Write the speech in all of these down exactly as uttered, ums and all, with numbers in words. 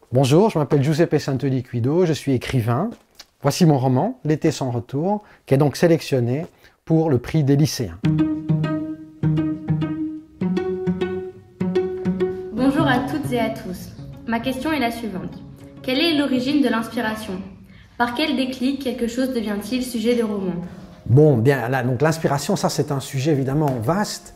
Bonjour, je m'appelle Giuseppe Santoliquido, je suis écrivain. Voici mon roman, L'été sans retour, qui est donc sélectionné pour le prix des lycéens. Bonjour à toutes et à tous. Ma question est la suivante. Quelle est l'origine de l'inspiration? Par quel déclic quelque chose devient-il sujet de roman? Bon, bien, là, donc l'inspiration, ça c'est un sujet évidemment vaste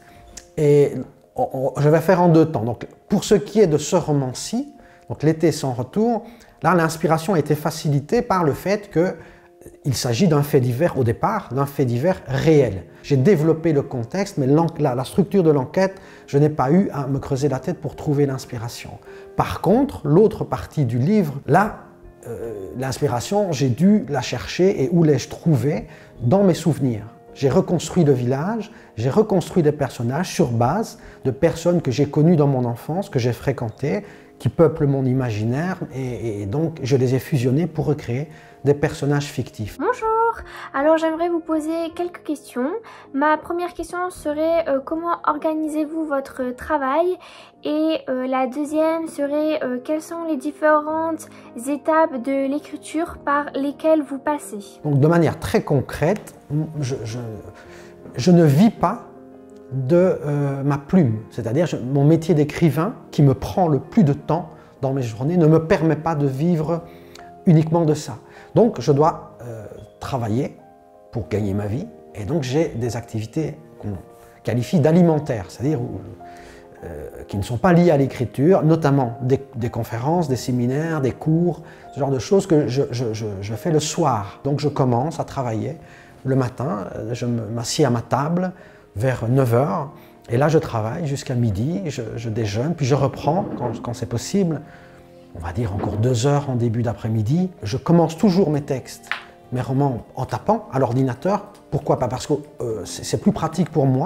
et on, on, je vais faire en deux temps. Donc, pour ce qui est de ce roman-ci, donc L'été sans retour, là l'inspiration a été facilitée par le fait qu'il s'agit d'un fait divers au départ, d'un fait divers réel. J'ai développé le contexte, mais la, la structure de l'enquête, je n'ai pas eu à me creuser la tête pour trouver l'inspiration. Par contre, l'autre partie du livre, là, euh, l'inspiration, j'ai dû la chercher et où l'ai-je trouvée? Dans mes souvenirs. J'ai reconstruit le village, j'ai reconstruit des personnages sur base de personnes que j'ai connues dans mon enfance, que j'ai fréquentées, qui peuplent mon imaginaire et, et donc je les ai fusionnés pour recréer des personnages fictifs. Bonjour, alors j'aimerais vous poser quelques questions. Ma première question serait euh, comment organisez-vous votre travail? Et euh, la deuxième serait euh, quelles sont les différentes étapes de l'écriture par lesquelles vous passez? Donc de manière très concrète, je, je, je ne vis pas de euh, ma plume, c'est-à-dire mon métier d'écrivain qui me prend le plus de temps dans mes journées ne me permet pas de vivre uniquement de ça. Donc je dois euh, travailler pour gagner ma vie et donc j'ai des activités qu'on qualifie d'alimentaires, c'est-à-dire euh, qui ne sont pas liées à l'écriture, notamment des, des conférences, des séminaires, des cours, ce genre de choses que je, je, je, je fais le soir. Donc je commence à travailler le matin, je m'assieds à ma table vers neuf heures et là je travaille jusqu'à midi, je, je déjeune, puis je reprends quand, quand c'est possible. On va dire encore deux heures en début d'après-midi. Je commence toujours mes textes, mes romans en tapant à l'ordinateur. Pourquoi pas? Parce que euh, c'est plus pratique pour moi.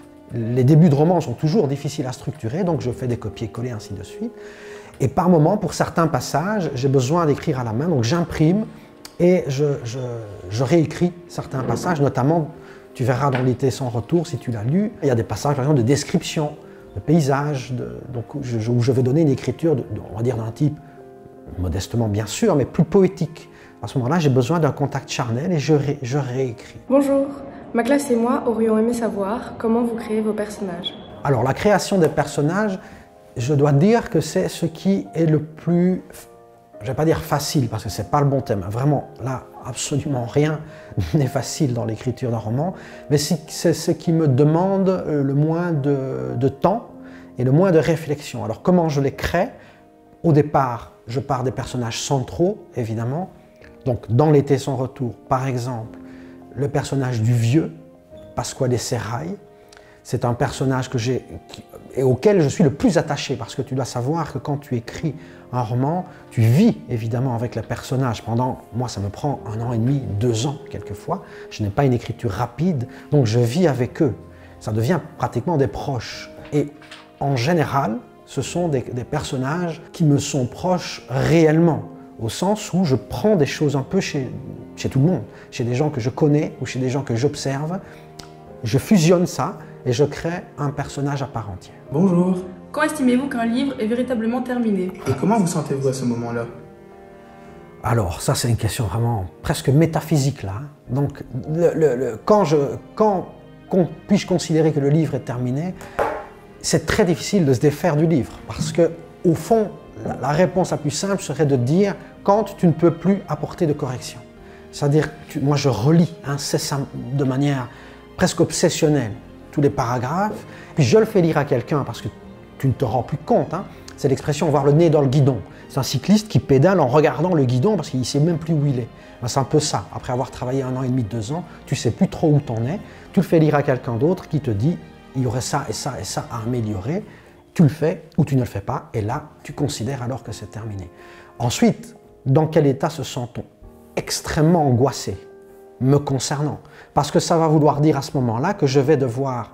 Les débuts de romans sont toujours difficiles à structurer, donc je fais des copier-coller, ainsi de suite. Et par moment, pour certains passages, j'ai besoin d'écrire à la main, donc j'imprime et je, je, je réécris certains passages, notamment, tu verras dans L'été sans retour, si tu l'as lu, il y a des passages, par exemple, de description, de paysage, de, donc, où, je, où je vais donner une écriture, de, de, on va dire d'un type, modestement bien sûr, mais plus poétique. À ce moment-là, j'ai besoin d'un contact charnel et je, ré, je réécris. Bonjour, ma classe et moi aurions aimé savoir comment vous créez vos personnages. Alors, la création des personnages, je dois dire que c'est ce qui est le plus, je ne vais pas dire facile, parce que ce n'est pas le bon thème. Vraiment, là, absolument rien n'est facile dans l'écriture d'un roman, mais c'est ce qui me demande le moins de, de temps et le moins de réflexion. Alors comment je les crée? Au départ, je pars des personnages centraux, évidemment. Donc dans L'été sans retour, par exemple, le personnage du vieux, Pasquale Serrail, c'est un personnage que j'ai et auquel je suis le plus attaché, parce que tu dois savoir que quand tu écris un roman, tu vis évidemment avec les personnages pendant, moi ça me prend un an et demi, deux ans quelquefois, je n'ai pas une écriture rapide, donc je vis avec eux, ça devient pratiquement des proches. Et en général, ce sont des, des personnages qui me sont proches réellement, au sens où je prends des choses un peu chez, chez tout le monde, chez des gens que je connais ou chez des gens que j'observe, je fusionne ça et je crée un personnage à part entière. Bonjour. Quand estimez-vous qu'un livre est véritablement terminé? Et comment vous sentez-vous à ce moment-là? Alors, ça c'est une question vraiment presque métaphysique là. Donc, le, le, le, quand, je, quand qu'on puis-je considérer que le livre est terminé, c'est très difficile de se défaire du livre. Parce que, au fond, la, la réponse la plus simple serait de dire quand tu ne peux plus apporter de correction. C'est-à-dire, moi je relis incessamment, de manière presque obsessionnelle, tous les paragraphes, puis je le fais lire à quelqu'un parce que tu ne te rends plus compte, hein. C'est l'expression avoir le nez dans le guidon. C'est un cycliste qui pédale en regardant le guidon parce qu'il ne sait même plus où il est. Ben, c'est un peu ça. Après avoir travaillé un an et demi, deux ans, tu ne sais plus trop où tu en es. Tu le fais lire à quelqu'un d'autre qui te dit il y aurait ça et ça et ça à améliorer. Tu le fais ou tu ne le fais pas et là, tu considères alors que c'est terminé. Ensuite, dans quel état se sent-on? Extrêmement angoissé, me concernant. Parce que ça va vouloir dire à ce moment-là que je vais devoir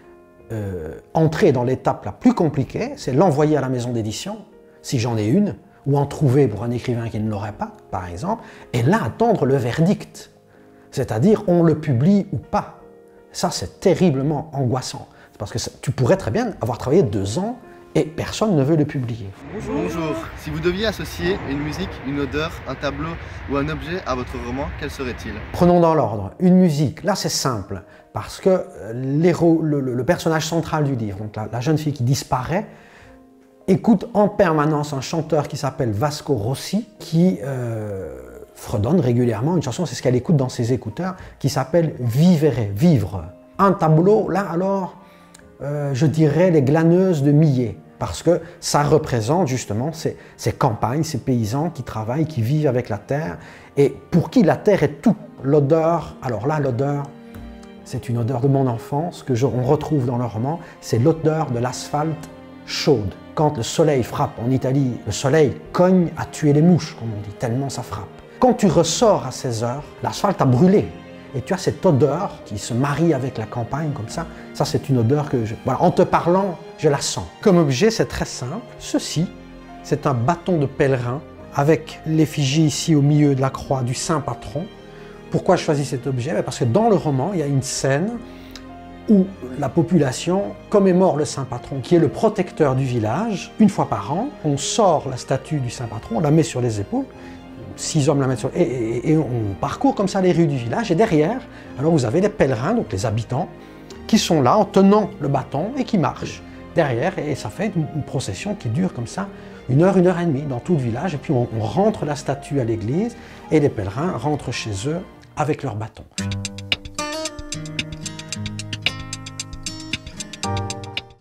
euh, entrer dans l'étape la plus compliquée, c'est l'envoyer à la maison d'édition, si j'en ai une, ou en trouver pour un écrivain qui ne l'aurait pas, par exemple, et là attendre le verdict. C'est-à-dire, on le publie ou pas. Ça, c'est terriblement angoissant. Parce que ça, tu pourrais très bien avoir travaillé deux ans et personne ne veut le publier. Bonjour. Bonjour. Si vous deviez associer une musique, une odeur, un tableau ou un objet à votre roman, quel serait-il? Prenons dans l'ordre. Une musique, là c'est simple, parce que l'héros, le, le, le personnage central du livre, donc la, la jeune fille qui disparaît, écoute en permanence un chanteur qui s'appelle Vasco Rossi, qui euh, fredonne régulièrement une chanson, c'est ce qu'elle écoute dans ses écouteurs, qui s'appelle Vivere, vivre. Un tableau, là alors, euh, je dirais les glaneuses de Millet, parce que ça représente justement ces, ces campagnes, ces paysans qui travaillent, qui vivent avec la terre, et pour qui la terre est tout. L'odeur, alors là l'odeur, c'est une odeur de mon enfance que je, on retrouve dans le roman, c'est l'odeur de l'asphalte chaude. Quand le soleil frappe en Italie, le soleil cogne à tuer les mouches, comme on dit, tellement ça frappe. Quand tu ressors à ces heures, l'asphalte a brûlé. Et tu as cette odeur qui se marie avec la campagne comme ça. Ça, c'est une odeur que, je, voilà, en te parlant, je la sens. Comme objet, c'est très simple. Ceci, c'est un bâton de pèlerin avec l'effigie ici au milieu de la croix du Saint Patron. Pourquoi je choisis cet objet? Parce que dans le roman, il y a une scène où la population commémore le Saint Patron, qui est le protecteur du village. Une fois par an, on sort la statue du Saint Patron, on la met sur les épaules, six hommes la mettent sur et, et, et on parcourt comme ça les rues du village, et derrière, alors vous avez les pèlerins, donc les habitants, qui sont là en tenant le bâton et qui marchent derrière, et ça fait une, une procession qui dure comme ça une heure, une heure et demie dans tout le village, et puis on, on rentre la statue à l'église, et les pèlerins rentrent chez eux avec leur bâton.